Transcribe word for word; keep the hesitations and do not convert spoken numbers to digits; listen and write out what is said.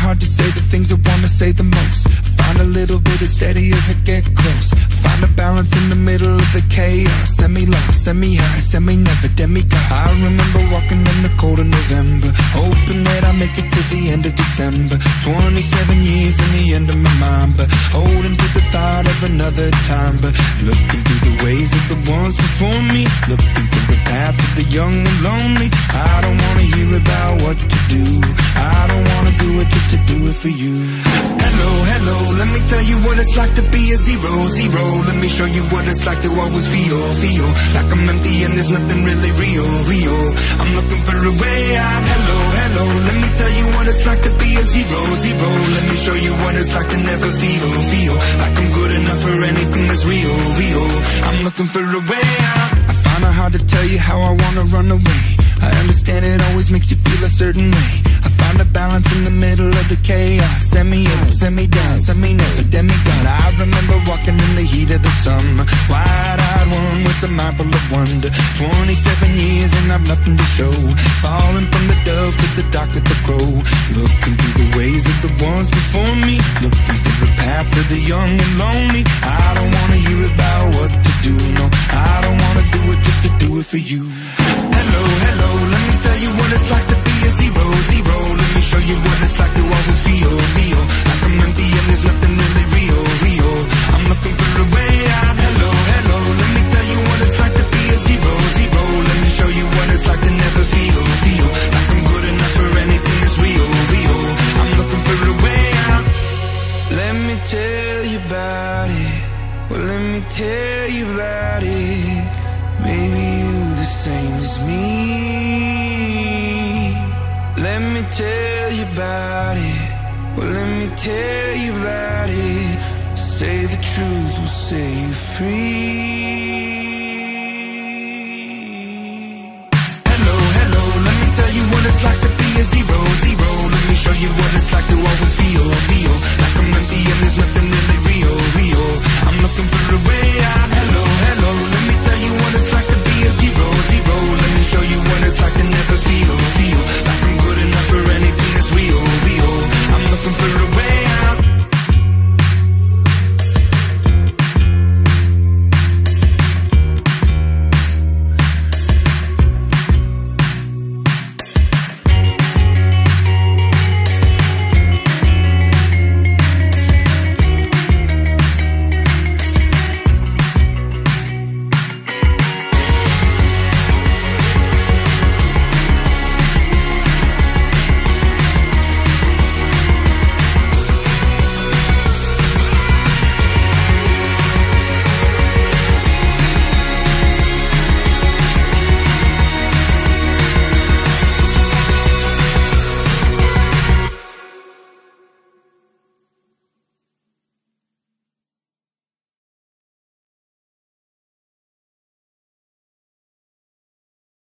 hard to say the things I wanna say the most. Find a little bit of steady as I get close. Find a balance in the middle of the chaos. Semi-lost, semi-high, semi-never, demigod. I remember walking in the cold of November, hoping that I make it to the end of December. Twenty-seven years in the end of my mind, but holding to the thought of another time. But looking through the ways of the ones before me, looking through the path of the young and lonely. I don't wanna hear about what to do, I don't wanna do it just to do it for you. Hello, hello, let me tell you what it's like to be a zero, zero. Let me show you what it's like to always feel, feel like I'm empty and there's nothing really real, real. I'm looking for a way out. Hello, hello, let me tell you what it's like to be a zero, zero. Let me show you what it's like to never feel, feel like I'm good enough for anything that's real, real. I'm looking for a way out. I find it hard to tell you how I wanna run away. I understand it always makes you feel a certain way. I find a balance in the middle of the chaos. Semi up, semi down, semi never, demigod. I remember walking in the heat of the summer, wide-eyed one with a mind full of wonder. Twenty-seven years and I've nothing to show, falling from the dove to the dark of the crow. Looking through the ways of the ones before me, looking through the path of the young and lonely. I don't wanna hear about what to do, no, I don't wanna do it just to do it for you. Hello, hello, let me tell you what it's like to be a zero, zero. Let me show you what it's like to always feel, feel like I'm empty and there's nothing really real, real. I'm looking for a way out. Hello, hello, let me tell you what it's like to be a zero, zero. Let me show you what it's like to never feel, feel like I'm good enough for anything that's real, real. I'm looking for a way out. Let me tell you about it. Well, let me tell you about it. Maybe you the same as me. Let me tell you about it. Well, let me tell you about it. Say the truth will set you free. Hello, hello, let me tell you what it's like to be a zero, zero. Let me show you what it's like to always feel, feel like I'm empty and there's nothing really real, real. I'm looking for a way